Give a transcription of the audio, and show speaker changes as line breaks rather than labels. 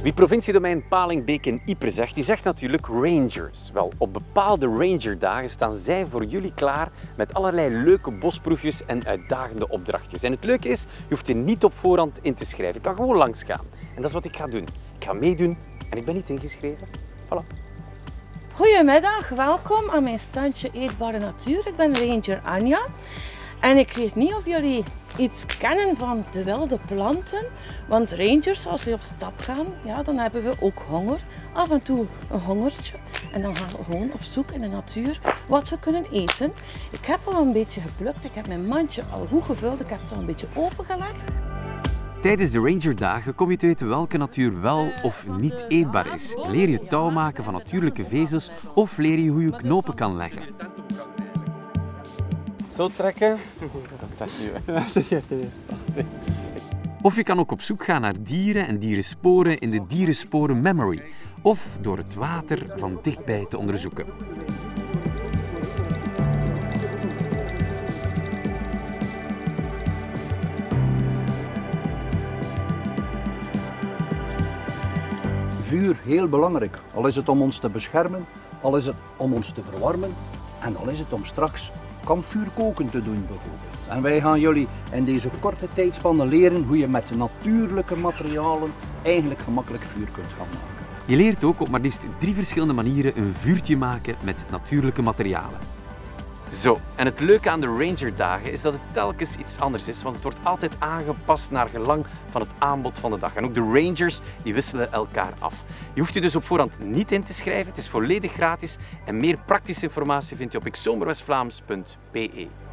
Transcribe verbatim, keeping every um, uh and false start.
Wie provinciedomein Palingbeek en Ieper zegt, die zegt natuurlijk rangers. Wel, op bepaalde rangerdagen staan zij voor jullie klaar met allerlei leuke bosproefjes en uitdagende opdrachtjes. En het leuke is, je hoeft je niet op voorhand in te schrijven. Je kan gewoon langsgaan. En dat is wat ik ga doen. Ik ga meedoen en ik ben niet ingeschreven. Voilà.
Goedemiddag, welkom aan mijn standje Eetbare Natuur. Ik ben Ranger Anja en ik weet niet of jullie iets kennen van de wilde planten, want rangers, als we op stap gaan, ja, dan hebben we ook honger. Af en toe een hongertje en dan gaan we gewoon op zoek in de natuur wat we kunnen eten. Ik heb al een beetje geplukt, ik heb mijn mandje al goed gevuld, ik heb het al een beetje opengelegd.
Tijdens de rangerdagen kom je te weten welke natuur wel of niet eetbaar is. Leer je touw maken van natuurlijke vezels of leer je hoe je knopen kan leggen. Zo trekken. Of je kan ook op zoek gaan naar dieren en dierensporen in de Dierensporen Memory. Of door het water van dichtbij te onderzoeken.
Vuur, heel belangrijk. Al is het om ons te beschermen, al is het om ons te verwarmen en al is het om straks kampvuur koken te doen bijvoorbeeld. En wij gaan jullie in deze korte tijdspanne leren hoe je met natuurlijke materialen eigenlijk gemakkelijk vuur kunt gaan maken.
Je leert ook op maar liefst drie verschillende manieren een vuurtje maken met natuurlijke materialen. Zo, en het leuke aan de rangerdagen is dat het telkens iets anders is, want het wordt altijd aangepast naar gelang van het aanbod van de dag. En ook de rangers die wisselen elkaar af. Je hoeft je dus op voorhand niet in te schrijven, het is volledig gratis en meer praktische informatie vind je op ik zomer west vlaams punt be.